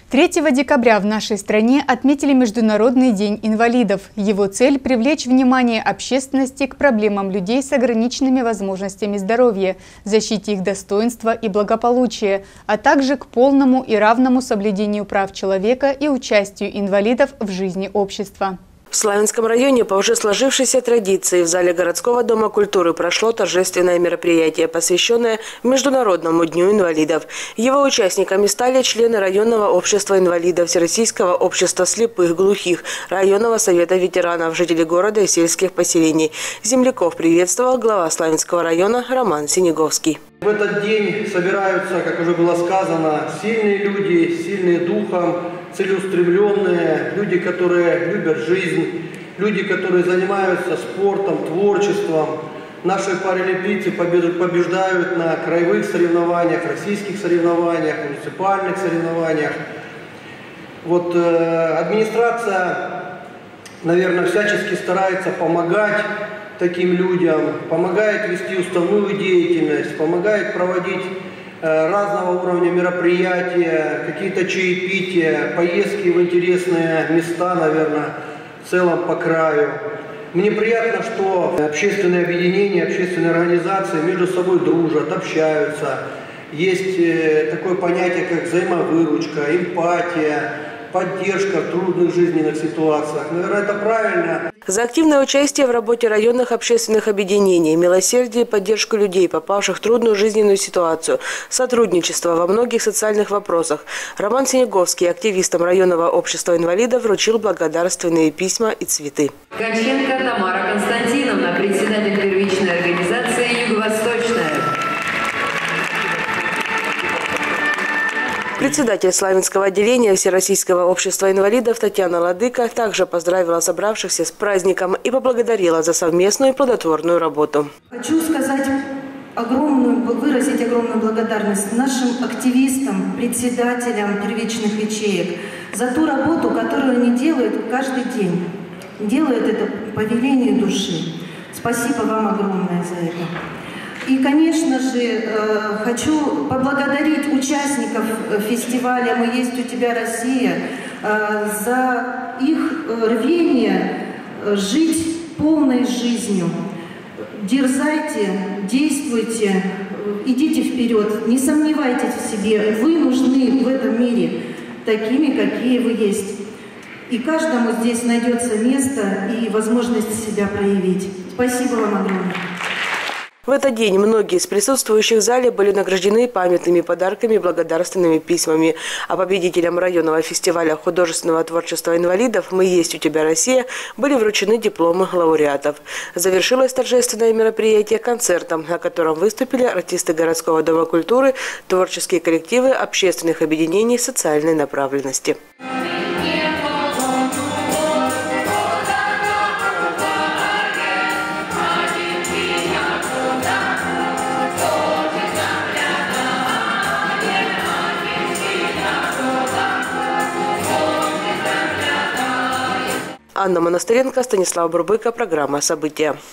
3 декабря в нашей стране отметили Международный день инвалидов. Его цель – привлечь внимание общественности к проблемам людей с ограниченными возможностями здоровья, защите их достоинства и благополучия, а также к полному и равному соблюдению прав человека и участию инвалидов в жизни общества. В Славянском районе по уже сложившейся традиции в зале городского дома культуры прошло торжественное мероприятие, посвященное Международному дню инвалидов. Его участниками стали члены районного общества инвалидов, Всероссийского общества слепых, глухих, районного совета ветеранов, жители города и сельских поселений. Земляков приветствовал глава Славянского района Роман Синеговский. В этот день собираются, как уже было сказано, сильные люди, сильные духом, целеустремленные, люди, которые любят жизнь, люди, которые занимаются спортом, творчеством. Наши паралимпийцы побеждают на краевых соревнованиях, российских соревнованиях, муниципальных соревнованиях. Вот администрация, наверное, всячески старается помогать таким людям, помогает вести уставную деятельность, помогает проводить разного уровня мероприятия, какие-то чаепития, поездки в интересные места, наверное, в целом по краю. Мне приятно, что общественные объединения, общественные организации между собой дружат, общаются. Есть такое понятие, как взаимовыручка, эмпатия, поддержка в трудных жизненных ситуациях. Наверное, это правильно. За активное участие в работе районных общественных объединений, милосердие и поддержку людей, попавших в трудную жизненную ситуацию, сотрудничество во многих социальных вопросах, Роман Синеговский активистам районного общества инвалидов вручил благодарственные письма и цветы. Конченко Тамара Константиновна, председатель первичной организации «Юго-Восточная». Председатель Славянского отделения Всероссийского общества инвалидов Татьяна Ладыка также поздравила собравшихся с праздником и поблагодарила за совместную плодотворную работу. Хочу выразить огромную благодарность нашим активистам, председателям первичных ячеек за ту работу, которую они делают каждый день. Делают это по велению души. Спасибо вам огромное за это. И, конечно же, хочу поблагодарить участников фестиваля «Мы есть у тебя, Россия» за их рвение жить полной жизнью. Дерзайте, действуйте, идите вперед, не сомневайтесь в себе. Вы нужны в этом мире такими, какие вы есть. И каждому здесь найдется место и возможность себя проявить. Спасибо вам огромное. В этот день многие из присутствующих в зале были награждены памятными подарками и благодарственными письмами. А победителям районного фестиваля художественного творчества инвалидов «Мы есть у тебя, Россия» были вручены дипломы лауреатов. Завершилось торжественное мероприятие концертом, на котором выступили артисты городского дома культуры, творческие коллективы общественных объединений социальной направленности. Анна Монастыренко, Станислав Бурбыко. Программа «События».